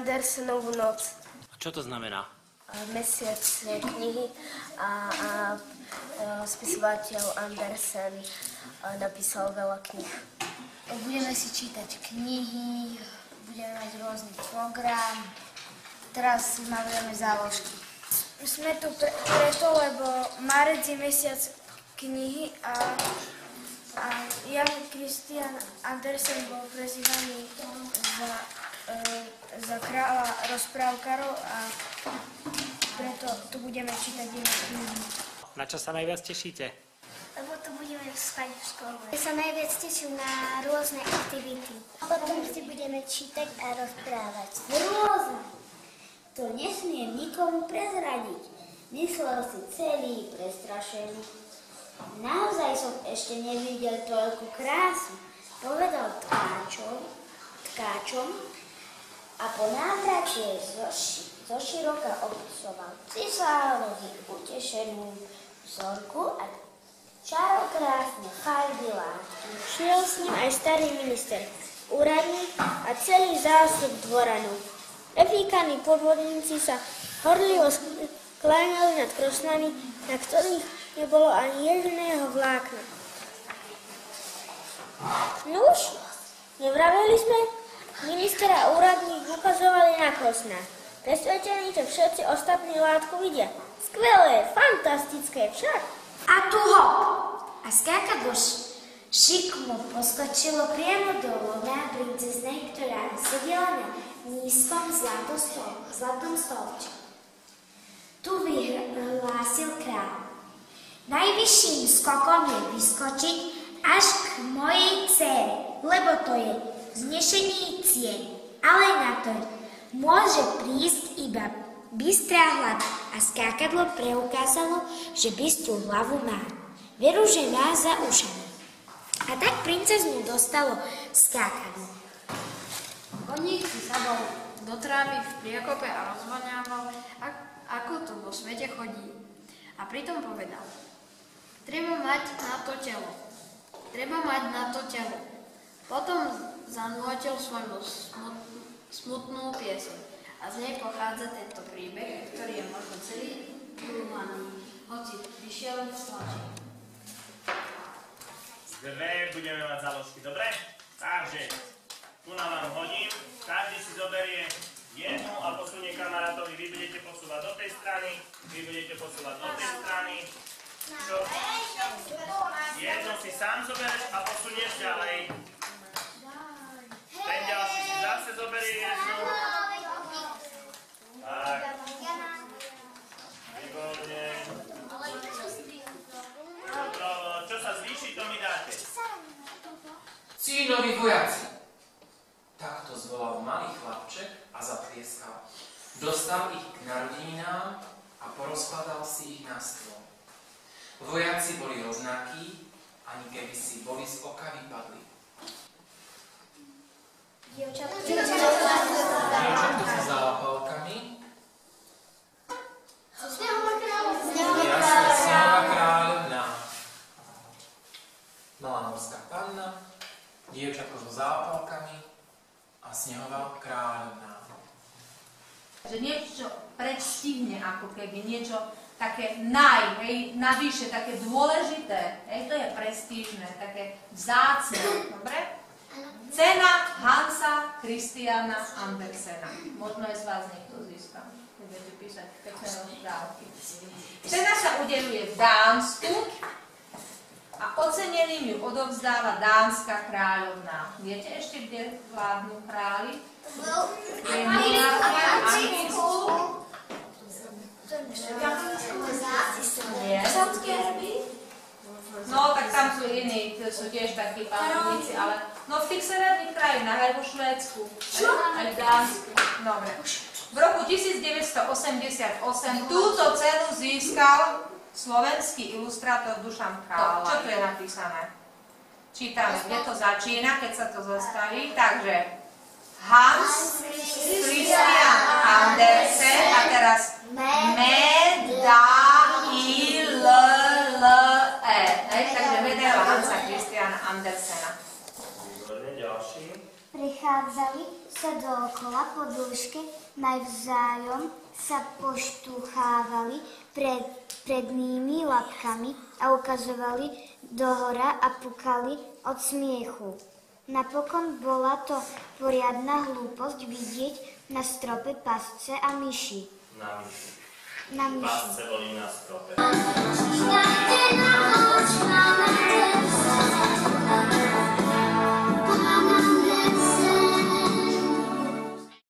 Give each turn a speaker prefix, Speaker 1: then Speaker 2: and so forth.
Speaker 1: Andersenovú noc.
Speaker 2: A čo to znamená?
Speaker 1: Mesiac knihy a spisovateľ Andersen napísal veľa knih.
Speaker 3: Budeme si čítať knihy, budeme mať rôzny program. Teraz malujeme záložky. Sme tu preto, lebo marec je mesiac knihy a Jan Christian Andersen bol prezývaný za kráľa rozprávkarov a preto tu budeme čítať jeho knihy.
Speaker 2: Na čo sa najviac tešíte?
Speaker 3: Lebo tu budeme spať v škole. Ja sa najviac teším na rôzne aktivity. Potom si budeme čítať a rozprávať. Rôzne. To nesmiem nikomu prezradiť. Myslel si celý prestrašený. Naozaj som ešte nevidel toľku krásu. Povedal tkáčom a po návrate zo široka opisoval cisárovi utešenú vzorku a čarokrásne farby látky. Šiel s ním aj starý minister, úradník a celý zástup dvoranov. Prefíkaní podvodníci sa horlivo skláňali nad krosnami, na ktorých nebolo ani jediného vlákna. Nuž, nevraveli sme? Minister a úradník ukazovali na krosná. Presvedčení, že všetci ostatní látku vidia. Skvelé, fantastické však. A tu hop! A skákadlo šikmo poskočilo priamo do lona princeznej, ktorá sedela na nízkom zlatom stolčeku. Tu vyhlásil kráľ. Najvyšším skokom je vyskočiť až k mojej dcére, lebo to je vznešení cieň. Ale na to môže prísť iba bystrá hlava a skákadlo preukázalo, že bystrú hlavu má. Veru, že má za ušami. A tak princeznu dostalo skákadlo.
Speaker 4: Koník si sadol do trávy v priekope a rozvoňával, ako to vo svete chodí. A pritom povedal, treba mať na to telo. Potom zanútil svoju smutnú pieseň. A z nej pochádza tento príbeh, ktorý je možno celý dúmaný, hoci vyšiel v tlači.
Speaker 5: Dve budeme mať záložky, dobre? Takže, tu nám vám hodím, každý si zoberie jednu a posunie kamarátovi, vy budete posúvať do tej strany, vy budete posúvať do tej strany. Čo? Jedno si sám zoberieš a posunieš ďalej. Ten ďalší si zase zoberie jednu. Tak. Výborne. Čo sa zvýši, to mi dáte.
Speaker 6: Cínovi vojaci. Takto zvolal malý chlapček a zaplieskal. Dostal ich k narodeninám a porozkladal si ich na stôl. Vojaci boli rovnakí, ani keby si boli z oka vypadli. Dievčatko so zápalkami. Jasne, Snehová kráľovná. Malá morská panna, dievčatko so zápalkami a Snehová kráľovná.
Speaker 7: Že niečo predstihne, ako keby niečo také navyše, také dôležité, to je prestížne, také vzácne, dobre? Cena Hansa Christiana Andersena. Možno je z vás niekto získal, keď budete písať pekné rozprávky. Cena sa udeľuje v Dánsku a oceneným ju odovzdáva dánska kráľovná. Viete ešte, kde vládnu králi? Je monarchia Anglicku. No, tak tam sú iní, sú tiež takí panovníci, ale no v tých severných krajinách, aj vo Švédsku, aj v Dánsku. Dobre. V roku 1988 túto cenu získal slovenský ilustrátor Dušan Kráľa. Čo tu je napísané? Čítame, kde to začína, keď sa to zostaví. Takže Hans Christian Andersen a teraz takže medaila Hansa Christiana Andersena.
Speaker 5: Výborne, ďalší.
Speaker 3: Prichádzali z
Speaker 8: sa dookola po dĺžke navzájom sa poštúchávali prednými labkami a ukazovali dohora a pukali od smiechu. Napokon bola to poriadna hlúposť vidieť na strope pasce a myši.
Speaker 5: Na myši.
Speaker 8: Na myši.
Speaker 5: Pasce boli na strope.